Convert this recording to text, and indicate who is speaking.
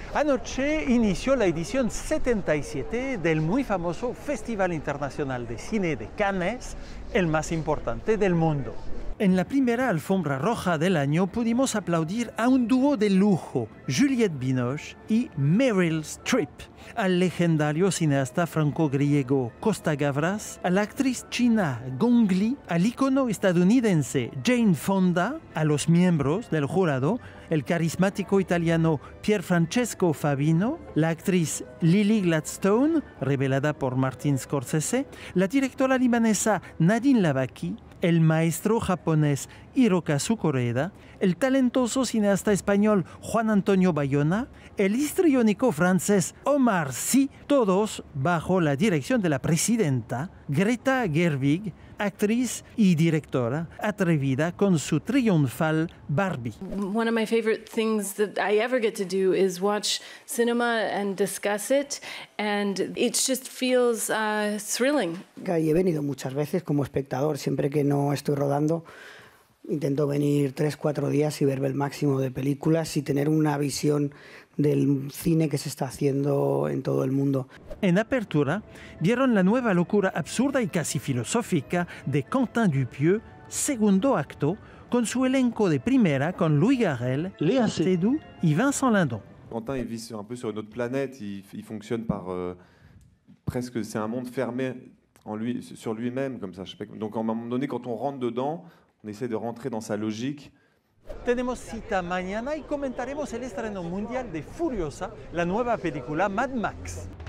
Speaker 1: Anoche inició la edición 77 del muy famoso Festival Internacional de Cine de Cannes, el más importante del mundo. En la primera alfombra roja del año pudimos aplaudir a un dúo de lujo, Juliette Binoche y Meryl Streep, al legendario cineasta franco-griego Costa Gavras, a la actriz china Gong Li, al ícono estadounidense Jane Fonda, a los miembros del jurado, el carismático italiano Pierfrancesco Favino, la actriz Lily Gladstone, revelada por Martin Scorsese, la directora libanesa Nadine Lavaki, el maestro japonés Hirokazu Koreeda, el talentoso cineasta español Juan Antonio Bayona, el histriónico francés Omar Sy, todos bajo la dirección de la presidenta Greta Gerwig, actriz y directora atrevida con su triunfal Barbie.
Speaker 2: One of my favorite things that I ever get to do is watch cinema and discuss it, and it just feels thrilling.
Speaker 3: Y he venido muchas veces como espectador, siempre que no estoy rodando. Intento venir 3-4 días y ver el máximo de películas y tener una visión del cine que se está haciendo en todo el mundo.
Speaker 1: En apertura, vieron la nueva locura absurda y casi filosófica de Quentin Dupieux, segundo acto, con su elenco de primera con Louis Garrel, Léa Seydoux y Vincent Lindon.
Speaker 4: Quentin, il vit un peu sur une autre planète, il fonctionne par presque, c'est un monde fermé en lui, sur lui-même, comme ça. Je sais pas, donc à un moment donné, quand on rentre dedans, on essaie de rentrer dans sa logique.
Speaker 1: Tenemos cita mañana y comentaremos el estreno mundial de Furiosa, la nueva película Mad Max.